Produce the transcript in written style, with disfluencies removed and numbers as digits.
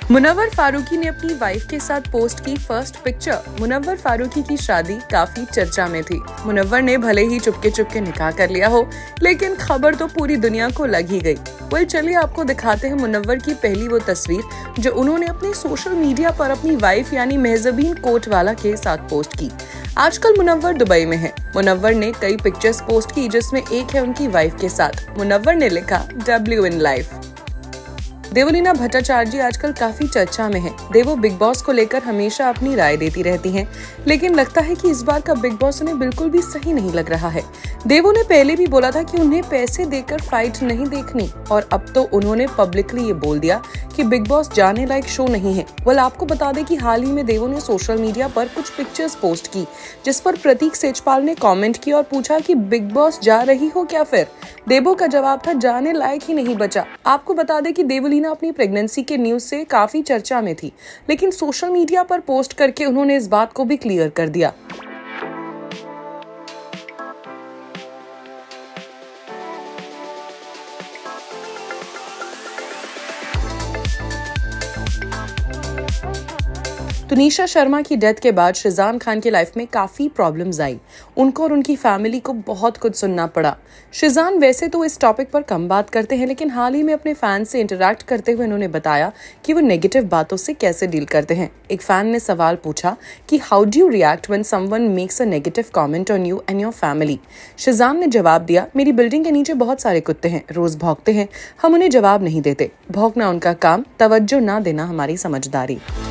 मुनव्वर फारूकी ने अपनी वाइफ के साथ पोस्ट की फर्स्ट पिक्चर। मुनव्वर फारूकी की शादी काफी चर्चा में थी। मुनव्वर ने भले ही चुपके चुपके निकाह कर लिया हो, लेकिन खबर तो पूरी दुनिया को लग ही गई। चलिए आपको दिखाते हैं मुनव्वर की पहली वो तस्वीर जो उन्होंने अपने सोशल मीडिया पर अपनी वाइफ यानी महजबीन कोटवाला के साथ पोस्ट की। आजकल मुनव्वर दुबई में है। मुनव्वर ने कई पिक्चर्स पोस्ट की जिसमें एक है उनकी वाइफ के साथ। मुनव्वर ने लिखा W in life। Devlina Bhattacharya आजकल काफी चर्चा में है। देवो बिग बॉस को लेकर हमेशा अपनी राय देती रहती हैं, लेकिन लगता है कि इस बार का बिग बॉस उन्हें बिल्कुल भी सही नहीं लग रहा है। देवो ने पहले भी बोला था कि उन्हें पैसे देकर फाइट नहीं देखनी, और अब तो उन्होंने पब्लिकली ये बोल दिया कि बिग बॉस जाने लायक शो नहीं है। आपको बता दें कि हाल ही में देवो ने सोशल मीडिया पर कुछ पिक्चर्स पोस्ट की, जिस पर प्रतीक सेजपाल ने कमेंट किया और पूछा कि बिग बॉस जा रही हो क्या फिर। देवो का जवाब था जाने लायक ही नहीं बचा। आपको बता दें कि देवलीना अपनी प्रेगनेंसी के न्यूज से काफी चर्चा में थी, लेकिन सोशल मीडिया पर पोस्ट करके उन्होंने इस बात को भी क्लियर कर दिया। तुनिशा शर्मा की डेथ के बाद शिजान खान की लाइफ में काफी प्रॉब्लम्स आई। उनको और उनकी फैमिली को बहुत कुछ सुनना पड़ा। शिजान वैसे तो इस टॉपिक पर कम बात करते हैं, लेकिन हाल ही में अपने फैंस से इंटरैक्ट करते हुए उन्होंने बताया कि वो नेगेटिव बातों से कैसे डील करते हैं। एक फैन ने सवाल पूछा कि how do you react when someone makes a negative comment on you and your family. Sheezan ने जवाब दिया, मेरी बिल्डिंग के नीचे बहुत सारे कुत्ते हैं, रोज भौंकते हैं, हम उन्हें जवाब नहीं देते। भौंकना उनका काम, तवज्जो ना देना हमारी समझदारी।